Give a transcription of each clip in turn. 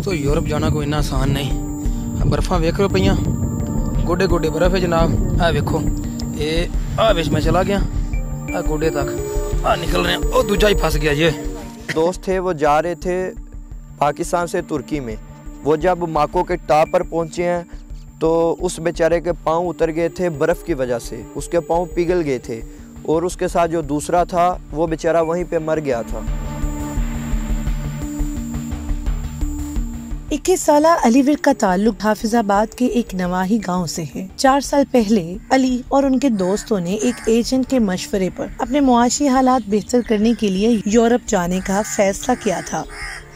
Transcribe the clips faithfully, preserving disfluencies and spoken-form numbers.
दोस्तों यूरोप जाना कोई इन्ना आसान नहीं। बर्फा वेख लो पईयां, गोडे गोडे बर्फ है जनाब। आ वेखो ये आ विच मैं चला गया, आ गोडे तक आ निकल रहे हैं। ओ दूजा ही फंस गया ये। दोस्त थे वो जा रहे थे पाकिस्तान से तुर्की में। वो जब माको के टाप पर पहुंचे हैं तो उस बेचारे के पाँव उतर गए थे बर्फ़ की वजह से, उसके पाँव पिघल गए थे और उसके साथ जो दूसरा था वो बेचारा वहीं पे मर गया था। इक्कीस साला अली विर्क का ताल्लुक हाफिजाबाद के एक नवाही गांव से है। चार साल पहले अली और उनके दोस्तों ने एक एजेंट के मशवरे पर अपने मुआशी हालात बेहतर करने के लिए यूरोप जाने का फैसला किया था।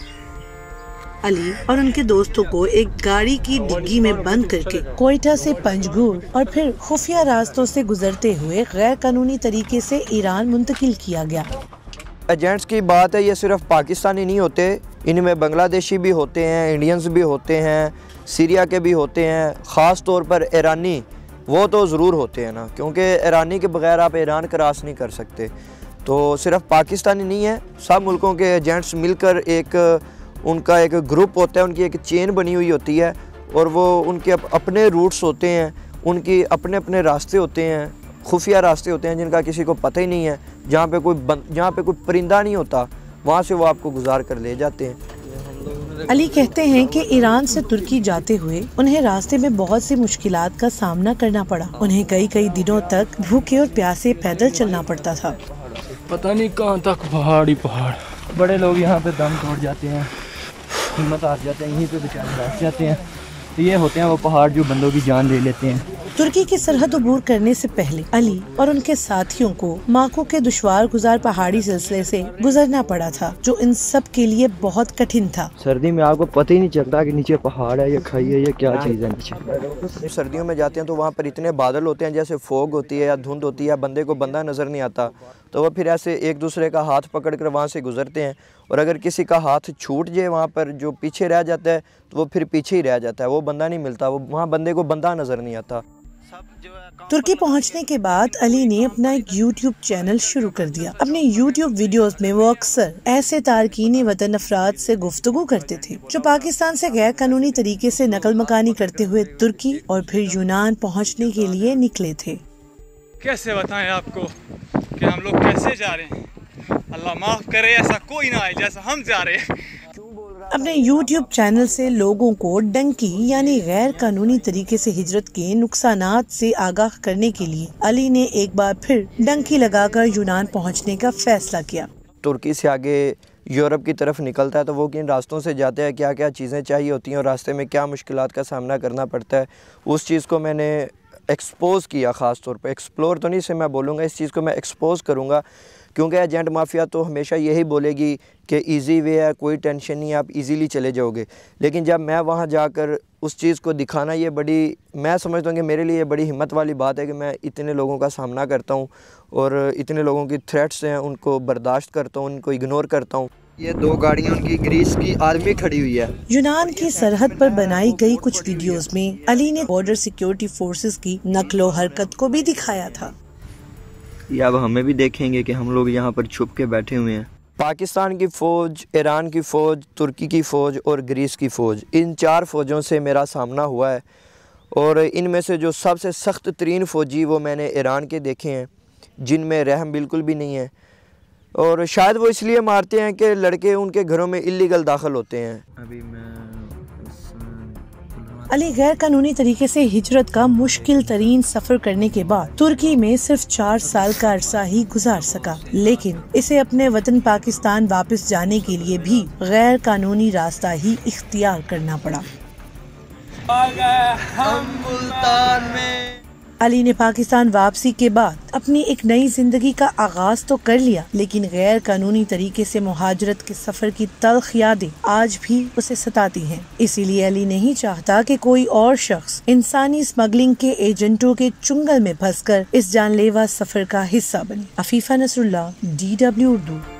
अली और उनके दोस्तों को एक गाड़ी की डिग्गी में बंद करके कोयटा से पंजगुर और फिर खुफिया रास्तों से गुजरते हुए गैर कानूनी तरीके से ईरान मुंतकिल किया गया। एजेंट्स की बात है, ये सिर्फ पाकिस्तानी नहीं होते, इनमें बांग्लादेशी भी होते हैं, इंडियंस भी होते हैं, सीरिया के भी होते हैं, ख़ास तौर पर ईरानी वो तो ज़रूर होते हैं ना, क्योंकि ईरानी के बगैर आप ईरान क्रॉस नहीं कर सकते। तो सिर्फ पाकिस्तानी नहीं है, सब मुल्कों के एजेंट्स मिलकर एक उनका एक ग्रुप होता है, उनकी एक चेन बनी हुई होती है और वो उनके अपने रूट्स होते हैं, उनकी अपने अपने रास्ते होते हैं, खुफिया रास्ते होते हैं जिनका किसी को पता ही नहीं है। जहाँ पे कोई जहाँ पे कोई परिंदा नहीं होता वहाँ से वो आपको गुजार कर ले जाते हैं। अली कहते हैं कि ईरान से तुर्की जाते हुए उन्हें रास्ते में बहुत सी मुश्किलात का सामना करना पड़ा। उन्हें कई कई दिनों तक भूखे और प्यासे पैदल चलना पड़ता था। पता नहीं कहाँ तक पहाड़ ही पहाड़। बड़े लोग यहाँ पे दम तोड़ जाते हैं, हिम्मत हार जाते हैं, यहीं पे बेचारे बैठ जाते हैं। तो ये होते हैं वो पहाड़ जो बंदों की जान ले लेते हैं। तुर्की की सरहद अबूर करने से पहले अली और उनके साथियों को माको के दुश्वार गुजार पहाड़ी सिलसिले से गुजरना पड़ा था, जो इन सब के लिए बहुत कठिन था। सर्दी में आपको पता ही नहीं चलता कि नीचे पहाड़ है या खाई है या क्या चीज़ है नीचे। सर्दियों में जाते हैं तो वहाँ पर इतने बादल होते हैं, जैसे फोग होती है या धुंध होती है, बंदे को बंदा नज़र नहीं आता, तो वो फिर ऐसे एक दूसरे का हाथ पकड़ कर वहाँ से गुजरते हैं। और अगर किसी का हाथ छूट जाए वहाँ पर, जो पीछे रह जाता है तो वो फिर पीछे ही रह जाता है, वो बंदा नहीं मिलता, वो वहाँ बंदे को बंदा नज़र नहीं आता। तुर्की पहुंचने के बाद अली ने अपना एक यूट्यूब चैनल शुरू कर दिया। अपने यूट्यूब वीडियोस में वो अक्सर ऐसे तारकीन वतन अफराद से गुफ्तगू करते थे जो पाकिस्तान से गैर कानूनी तरीके से नकल मकानी करते हुए तुर्की और फिर यूनान पहुंचने के लिए निकले थे। कैसे बताएं आपको कि हम लोग कैसे जा रहे हैं? अल्लाह माफ करे ऐसा कोई ना आए जैसा हम जा रहे हैं। अपने YouTube चैनल से लोगों को डंकी यानी गैर कानूनी तरीके से हिजरत के नुकसानात से आगाह करने के लिए अली ने एक बार फिर डंकी लगाकर यूनान पहुंचने का फैसला किया। तुर्की से आगे यूरोप की तरफ निकलता है तो वो किन रास्तों से जाते हैं, क्या क्या चीज़ें चाहिए होती हैं और रास्ते में क्या मुश्किलात का सामना करना पड़ता है, उस चीज़ को मैंने एक्सपोज़ किया। ख़ास तौर पे एक्सप्लोर तो नहीं से मैं बोलूँगा, इस चीज़ को मैं एक्सपोज़ करूँगा, क्योंकि एजेंट माफिया तो हमेशा यही बोलेगी कि इजी वे है, कोई टेंशन नहीं, आप इजीली चले जाओगे। लेकिन जब मैं वहाँ जाकर उस चीज़ को दिखाना, ये बड़ी, मैं समझता हूँ कि मेरे लिए बड़ी हिम्मत वाली बात है कि मैं इतने लोगों का सामना करता हूँ और इतने लोगों की थ्रेट्स हैं उनको बर्दाश्त करता हूँ, उनको इग्नोर करता हूँ। ये दो गाड़ियाँ उनकी ग्रीस की आर्मी खड़ी हुई है। यूनान की सरहद पर बनाई गई कुछ वीडियोस में अली ने बॉर्डर सिक्योरिटी फोर्सेस की नकलो हरकत को भी दिखाया था। ये अब हमें भी देखेंगे कि हम लोग यहाँ पर छुप के बैठे हुए हैं। पाकिस्तान की फ़ौज, ईरान की फ़ौज, तुर्की की फ़ौज और ग्रीस की फ़ौज, इन चार फ़ौजों से मेरा सामना हुआ है और इनमें से जो सबसे सख्त तरीन फ़ौजी वो मैंने ईरान के देखे हैं, जिनमें रहम बिल्कुल भी नहीं है और शायद वो इसलिए मारते हैं कि लड़के उनके घरों में इल्लीगल दाखिल होते हैं। अभी मैं अली गैर कानूनी तरीके से हिजरत का मुश्किल तरीन सफर करने के बाद तुर्की में सिर्फ चार साल का अरसा ही गुजार सका, लेकिन इसे अपने वतन पाकिस्तान वापस जाने के लिए भी गैर कानूनी रास्ता ही इख्तियार करना पड़ा। हम मुल्तान में अली ने पाकिस्तान वापसी के बाद अपनी एक नई जिंदगी का आगाज तो कर लिया, लेकिन गैर कानूनी तरीके से मुहाजरत के सफर की तल्ख यादें आज भी उसे सताती हैं। इसीलिए अली नहीं चाहता कि कोई और शख्स इंसानी स्मगलिंग के एजेंटों के चुंगल में फंसकर इस जानलेवा सफर का हिस्सा बने। Afifa Nasrullah, D W Urdu.